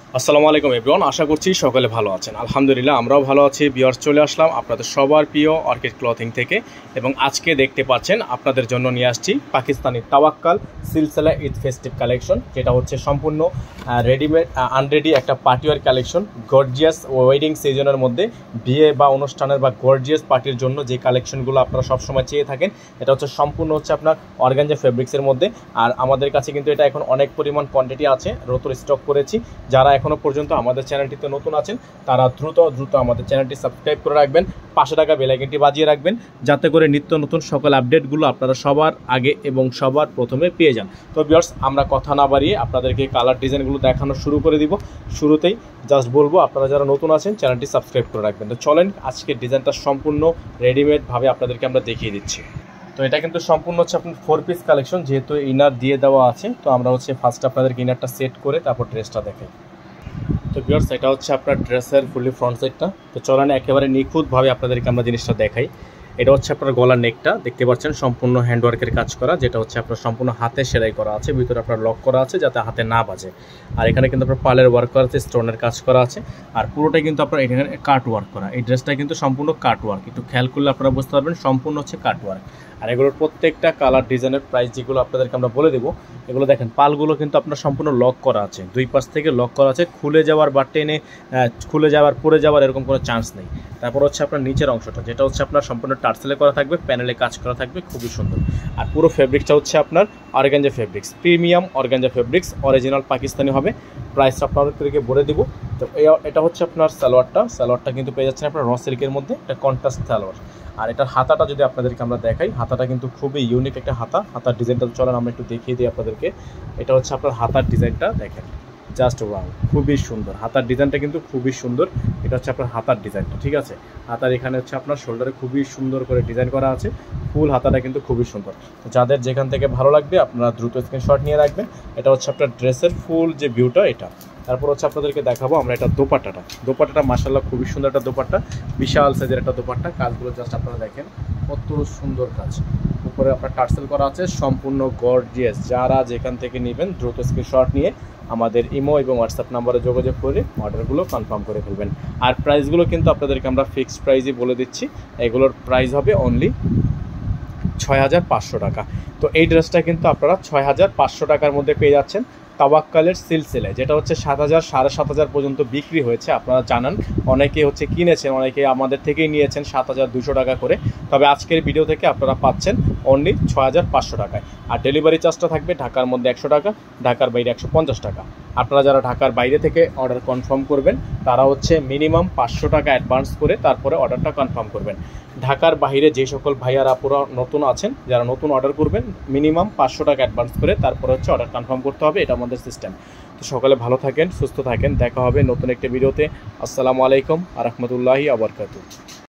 আসসালামু আলাইকুম এভরিওয়ান, আশা করছি সকলে ভালো আছেন। আলহামদুলিল্লাহ আমরাও ভালো আছি। ভিউয়ার্স, চলে আসলাম আপনাদের সবার প্রিয় অর্কিড ক্লথিং থেকে এবং আজকে দেখতে পাচ্ছেন আপনাদের জন্য নিয়ে আসছি পাকিস্তানি তাওয়াক্কাল সিলসিলা ঈদ ফেস্টিভ কালেকশন, যেটা হচ্ছে সম্পূর্ণ রেডিমেড আনরেডি একটা পার্টিওয়ার কালেকশন। গর্জিয়াস ওয়েডিং সিজনের মধ্যে বিয়ে বা অনুষ্ঠানের বা গর্জিয়াস পার্টির জন্য যে কালেকশনগুলো আপনারা সবসময় চেয়ে থাকেন, এটা হচ্ছে সম্পূর্ণ হচ্ছে আপনার অর্গানজা ফেব্রিক্সের মধ্যে। আর আমাদের কাছে কিন্তু এটা এখন অনেক পরিমাণ কোয়ান্টিটি আছে, নতুন স্টক করেছি। যারা এখনও পর্যন্ত আমাদের চ্যানেলটিতে নতুন আছেন তারা দ্রুত আমাদের চ্যানেলটি সাবস্ক্রাইব করে রাখবেন, পাশে থাকা বেল আইকনটি বাজিয়ে রাখবেন, যাতে করে নিত্য নতুন সকল আপডেটগুলো আপনারা সবার আগে এবং সবার প্রথমে পেয়ে যান। তো ভিউয়ার্স, আমরা কথা না বাড়িয়ে আপনাদেরকে কালার ডিজাইনগুলো দেখানো শুরু করে দিব। শুরুতেই জাস্ট বলবো, আপনারা যারা নতুন আছেন চ্যানেলটি সাবস্ক্রাইব করে রাখবেন। তো চলেন আজকের ডিজাইনটা সম্পূর্ণ রেডিমেডভাবে আপনাদেরকে আমরা দেখিয়ে দিচ্ছি। তো এটা কিন্তু সম্পূর্ণ হচ্ছে আপনার 4 পিস কালেকশন, যেহেতু ইনার দিয়ে দেওয়া আছে। তো আমরা হচ্ছে ফার্স্ট আপনাদেরকে ইনারটা সেট করে তারপর ড্রেসটা দেখাই। তো ভিউয়ার্স, এটা হচ্ছে আপনার ড্রেসের ফুলি ফ্রন্ট সাইডটা। তো চলেন একেবারে নিখুঁতভাবে আপনাদেরকে আমরা জিনিসটা দেখাই। এটা হচ্ছে আপনার গলার নেকটা, দেখতে পাচ্ছেন সম্পূর্ণ হ্যান্ডওয়ার্কের কাজ করা, যেটা হচ্ছে আপনার সম্পূর্ণ হাতে সেলাই করা আছে, ভিতরে আপনার লক করা আছে যাতে হাতে না বাজে। আর এখানে কিন্তু আপনার পালের ওয়ার্ক করা আছে, স্টোনের কাজ করা আছে, আর পুরোটাই কিন্তু আপনার এখানে কাট ওয়ার্ক করা। এই ড্রেসটা কিন্তু সম্পূর্ণ কাট ওয়ার্ক, একটু খেয়াল করলে আপনারা বুঝতে পারবেন সম্পূর্ণ হচ্ছে কাট ওয়ার্ক। আর এগুলোর প্রত্যেকটা কালার ডিজাইনের প্রাইস যেগুলো আপনাদেরকে আমরা বলে দেবো, এগুলো দেখেন পালগুলো কিন্তু আপনার সম্পূর্ণ লক করা আছে, দুই পাশ থেকে লক করা আছে, খুলে যাওয়ার বা টেনে খুলে যাওয়ার পড়ে যাওয়ার এরকম কোনো চান্স নেই। তারপর হচ্ছে আপনার নিচের অংশটা, যেটা হচ্ছে আপনার সম্পূর্ণ টার্সেলে করা থাকবে, প্যানেলে কাজ করা থাকবে, খুবই সুন্দর। আর পুরো ফেব্রিক্সটা হচ্ছে আপনার organza fabrics, premium organza fabrics, original Pakistani হবে। প্রাইসটা আপনাদেরকে বলে দেবো। তো এটা হচ্ছে আপনার সালোয়ারটা কিন্তু পেয়ে যাচ্ছেন আপনার র সিল্কের মধ্যে, একটা কন্ট্রাস্ট সালোয়ার। আর এটার হাতাটা যদি আপনাদেরকে আমরা দেখাই, হাতাটা কিন্তু খুবই ইউনিক একটা হাতার ডিজাইনটা চলেন আমরা একটু দেখিয়ে দিই আপনাদেরকে। এটা হচ্ছে আপনার হাতার ডিজাইনটা দেখেন, জাস্ট ওয়াও, খুবই সুন্দর। হাতার ডিজাইনটা কিন্তু খুবই সুন্দর। এটা হচ্ছে আপনার হাতার ডিজাইনটা, ঠিক আছে। হাতার এখানে হচ্ছে আপনার শোল্ডারে খুবই সুন্দর করে ডিজাইন করা আছে, ফুল হাতাটা কিন্তু খুবই সুন্দর। তো যাদের যেখান থেকে ভালো লাগবে আপনারা দ্রুত স্ক্রিনশট নিয়ে রাখবেন। এটা হচ্ছে আপনার ড্রেসের ফুল যে ভিউটা এটা। তারপর হচ্ছে আপনাদেরকে দেখাবো আমরা এটা দোপাট্টাটা মাশাআল্লাহ খুবই সুন্দর একটা দোপাট্টা, বিশাল সাইজের একটা দোপাট্টা। কাজগুলো জাস্ট আপনারা দেখেন কত সুন্দর কাজ। উপরে আপনার টার্সেল করা আছে, সম্পূর্ণ গর্জিয়াস। যারা যেখান থেকে নেবেন দ্রুত স্ক্রিনশট নিয়ে আমাদের ইমো এবং হোয়াটসঅ্যাপ নাম্বারে যোগাযোগ করে অর্ডারগুলো কনফার্ম করে ফেলবেন। আর প্রাইসগুলো কিন্তু আপনাদেরকে আমরা ফিক্সড প্রাইসই বলে দিচ্ছি। এগুলোর প্রাইস হবে অনলি 6500 টাকা। তো এই ড্রেসটা কিন্তু আপনারা 6500 টাকার মধ্যে পেয়ে যাচ্ছেন তাওয়াক্কালের সিলসিলায়, যেটা হচ্ছে 7000 7500 পর্যন্ত বিক্রি হয়েছে। আপনারা জানান, অনেকে হচ্ছে কিনেছেন, অনেকে আমাদের থেকেই নিয়েছেন 7200 টাকা করে। তবে আজকের ভিডিও থেকে আপনারা পাচ্ছেন অনলি 6500 টাকায়। আর ডেলিভারি চার্জটা থাকবে ঢাকার মধ্যে 100 টাকা, ঢাকার বাইরে 150 টাকা। আপনারা যারা ঢাকার বাইরে থেকে অর্ডার কনফার্ম করবেন তারা হচ্ছে মিনিমাম 500 টাকা অ্যাডভান্স করে তারপরে অর্ডারটা কনফার্ম করবেন। ঢাকার বাইরে যে সকল ভাইয়ারা পুরো নতুন আছেন, যারা নতুন অর্ডার করবেন, মিনিমাম 500 টাকা অ্যাডভান্স করে তারপরে হচ্ছে অর্ডার কনফার্ম করতে হবে। এটা আমাদের সিস্টেম। তো সকালে ভালো থাকেন, সুস্থ থাকেন, দেখা হবে নতুন একটা ভিডিওতে। আসসালামু আলাইকুম ওয়া রাহমাতুল্লাহি ওয়া বারাকাতুহু।